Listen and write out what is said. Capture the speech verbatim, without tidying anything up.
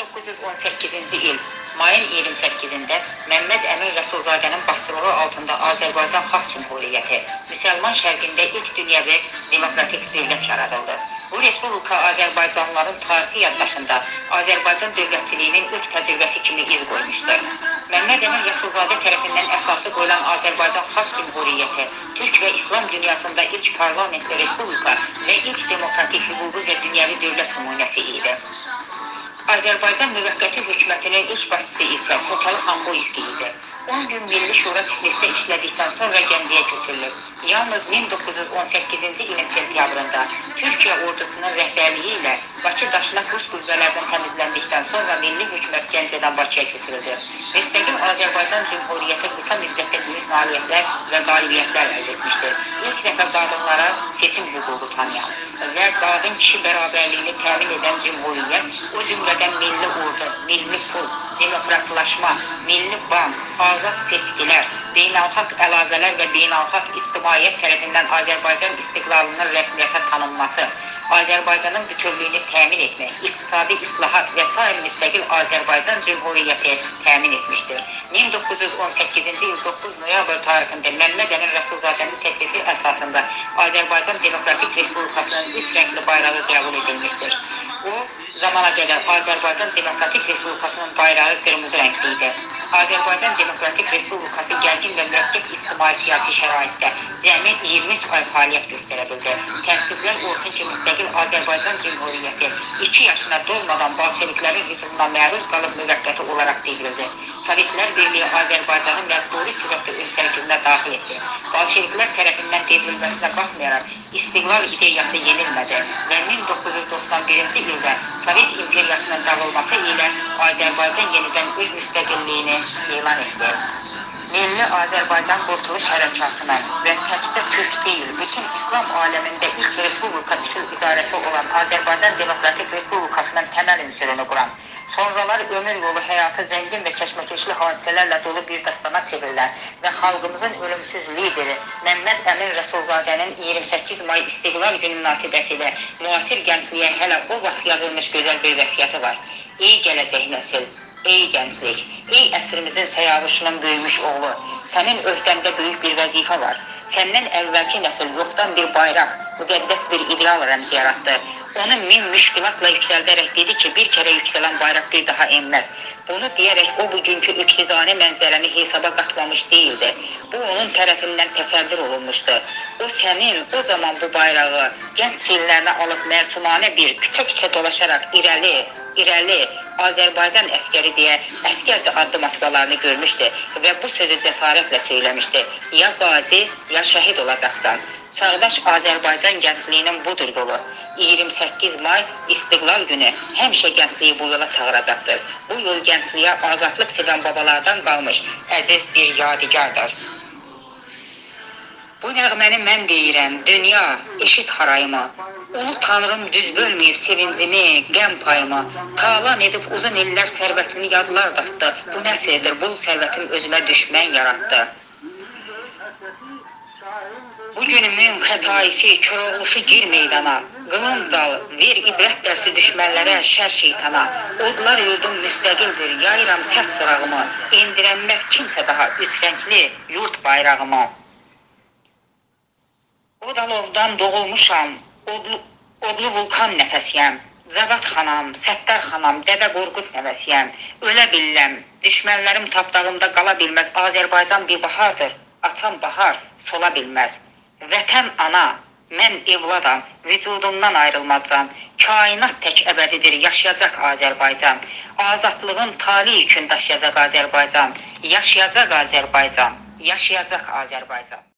doqquz yüz on səkkizinci il mayın iyirmi səkkizində Məmməd Əmin Rəsulzadənin başçılığı altında Azərbaycan Xalq Cümhuriyyəti Müsəlman şərqində ilk dünyəvi demokratik dövlət yaradıldı. Bu respublika Azərbaycanlıların tarixi yaddaşında Azərbaycan dövlətçiliyinin ilk təcrübəsi kimi iz qoymuşdur. Məmməd Əmin Rəsulzadə tərəfindən əsası qoyulan Azərbaycan Xalq Cümhuriyyəti Türk və İslam dünyasında ilk parlamentli respublika və ilk demokratik hüquqi və dünyəvi dövlət nümunəsi idi. Azərbaycan müvəqqəti hökumətinin ilk başçısı isə Fətəli Xanqoyski idi. on gün Milli Şura Tiflisdə işlədikdən sonra Gəncəyə köçürülüb. Yalnız min doqquz yüz on səkkizinci ilin sentyabrında Türkiyə ordusunun rəhbərliyi ilə Bakı Daşnaq Rus qüvvələrdən təmizləndikdən sonra Milli Hökumət Gəncədən Bakıya köçürüldü. Müstəqil Azərbaycan Cümhuriyyəti qısa müddətdə böyük nailiyyətlər və qalibiyyətlər əldə etmişdir. İlk dəfə qadınlara seçim hüququ tanıyan və qadın-kişi bərabərliyini təmin edən cümhuriyyət, o cümlədən milli ordu, milli pul, demokratlaşma, milli bank, azad seçkilər, beynəlxalq əlaqələr və beynəlxalq ictimaiyyət tərəfindən Azərbaycan istiqlalının rəsmiyyətə tanınması, Azərbaycanın bütövlüyünü təmin etmək, iqtisadi islahat və sair müstəqil Azərbaycan Cümhuriyyəti təmin etmişdir. min doqquz yüz on səkkizinci il doqquz noyabr tarixində Məmməd Əmin Rəsulzadənin təklifi əsasında Azərbaycan Demokratik Respublikasının üç rəngli bayrağı qəbul edilmişdir. O, zamana qədər Azərbaycan Demokratik Respublikasının bayrağı qırmızı rəngli idi. Azərbaycan Demokratik Respublikası gərgin və mürəkkəb ictimai-siyasi şəraitdə cəmi iyirmi üç ay fəaliyyət göstərə bildi. Təəssüflər olsun ki, müstəqil Azərbaycan Cümhuriyyəti iki yaşına dolmadan bolşeviklərin hücumuna məruz qalıb müvəqqəti olaraq devrildi. Sovetlər Birliyi Azərbaycanın məcburi sürətdə öz tərkibinə daxil etdi. Bolşeviklər tərəfindən devrilməsinə baxmayaraq istiqlal ideyası yenilmədi və min doqquz yüz doxsan birinci ildə Sovet imperiyasının dağılması ilə Azərbaycan yenidən öz müstəqilliyini elan etdi. Milli Azərbaycan Qurtuluş Hərəkatının və təkcə Türk deyil, bütün İslam aləmində ilk respublika üsul idarəsi olan Azərbaycan Demokratik Respublikasının təməl ünsürünü quran, sonralar ömür yolu həyatı zəngin və kəşməkeşli hadisələrlə dolu bir dastana çevrilən və xalqımızın ölümsüz lideri Məmməd Əmin Rəsulzadənin iyirmi səkkiz may İstiqlal Günü münasibətilə müasir gəncliyə hələ o vaxt yazılmış gözəl bir vəsiyyəti var. Ey gələcək nəsil, ey gənclik, ey əsrimizin səyavuşunun böyümüş oğlu, sənin öhdəndə böyük bir vəzifə var. Səndən əvvəlki nəsil yoxdan bir bayraq, müqəddəs bir ideal rəmzi yaratdı. Onu min müşkilatla yüksəldərək dedi ki, bir kərə yüksələn bayraq bir daha enməz. Bunu deyərək o bugünkü öksüzanə mənzərəni hesaba qatmamış deyildi. Bu onun tərəfindən təsəvvür olunmuşdu. O sənin o zaman bu bayrağı gənc sillərinə alıb məsumanə bir küçə-küçə dolaşaraq irəli, irəli, Azərbaycan əskəri deyə əskərcə addım atmalarını görmüşdü və bu sözü cəsarətlə söyləmişdi. Ya qazi, ya şəhid olacaqsan. Çağdaş Azərbaycan gəncliyinin budur yolu. iyirmi səkkiz may İstiqlal Günü həmişə gəncliyi bu yola çağıracaqdır. Bu yol gəncliyə azadlıq sevən babalardan qalmış əziz bir yadigardır. Bu nəğməni mən deyirəm, dünya, eşit harayımı. Onu Tanrım düz bölməyib sevincimi, qəm payımı. Talan edib uzun illər sərvətini yadlar datdı. Bu nəsildir, bu sərvətim özümə düşmən yaratdı. Bu günümün xətaisi, Koroğlusu gir meydana. Qılınc al, ver ibrət dərsi düşmənlərə, şər şeytana. Odlar yurdum müstəqildir, yayıram səs sorağımı. İndirənməz kimsə daha üç rəngli yurt bayrağımı. Odalovdan doğulmuşam, odlu, odlu vulkan nəfəsiyəm. Cavad xanam, Səttar xanam, Dədə Qorqud nəvəsiyəm. Ölə billəm, düşmənlərim tapdağımda qala bilməz. Azərbaycan bir bahardır, açan bahar sola bilməz. Vətən ana, mən evladam, vücudumdan ayrılmacam. Kainat tək əbədidir, yaşayacaq Azərbaycan. Azadlığın tali yükün daşıyacaq Azərbaycan. Yaşayacaq Azərbaycan, yaşayacaq Azərbaycan.